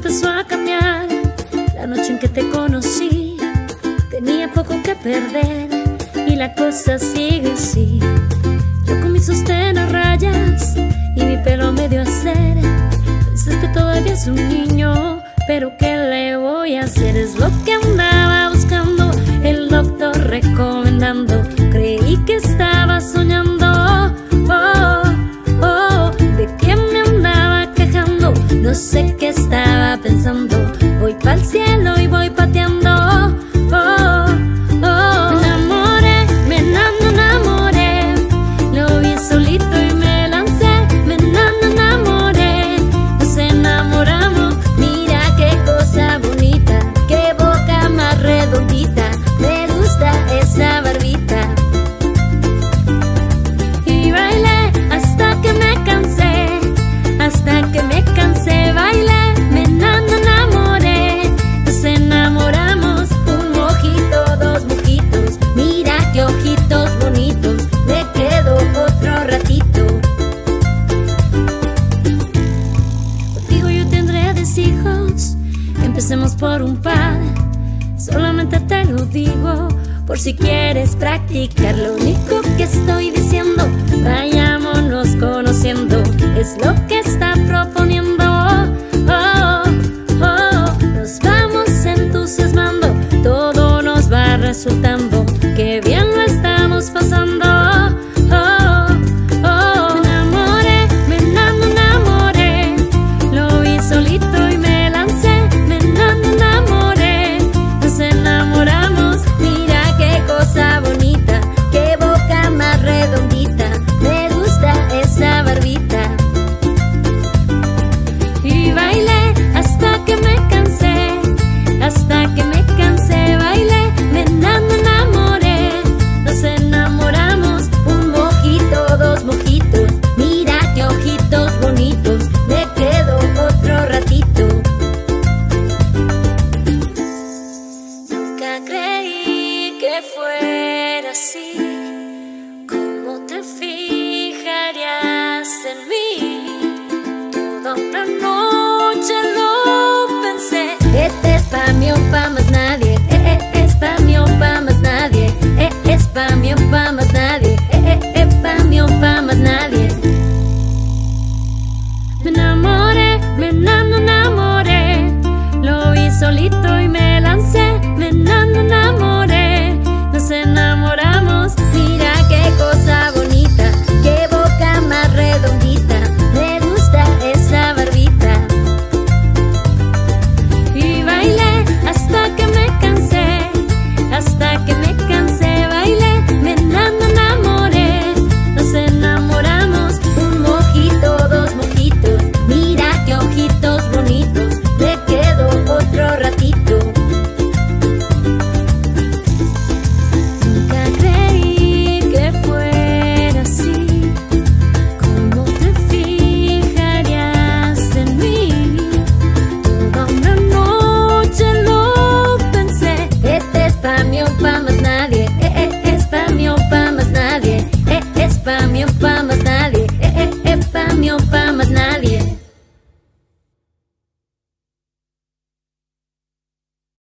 empezó a cambiar. La noche en que te conocí, tenía poco que perder y la cosa sigue así. Yo con mi sostén a rayas y mi pelo medio a hacer. Pensaste todavía es un niño, pero ¿qué le voy a hacer? Es lo que andaba buscando, el doctor recomendando. Creí que estaba soñando, oh, oh, de que me andaba quejando. No sé qué estaba pensando. Voy pa'l cielo y voy pateando, oh, oh. Me enamoré, lo vi solito y me lancé. Me enamoré, nos enamoramos. Mira qué cosa bonita, qué boca más redondita. Me gusta esa barbita. Y bailé hasta que me cansé, hasta que me cansé. Bailé, me enamoré, nos enamoramos. Un mojito, dos mojitos, mira qué ojitos bonitos. Me quedo otro ratito. Contigo yo tendré 10 hijos, empecemos por un par. Solamente te lo digo por si quieres practicar. Lo único que estoy diciendo, vayámonos conociendo. Es lo que está proponiendo, oh, oh. Nos vamos entusiasmando, todo nos va resultando. Qué bien lo estamos pasando, oh, oh. Me enamoré, lo vi solito y me lancé. Me enamoré, nos enamoramos. Mira qué cosa bonita, qué boca más redondita. Me gusta esa barbita. Y bailé hasta que me cansé, hasta que me cansé. Bailé, me enamoré, nos enamoramos. Un mojito, dos mojitos, mira qué ojitos bonitos. Me quedo otro ratito. Nunca creí que fuera así. ¿Cómo te fijarías en mí? Toda una noche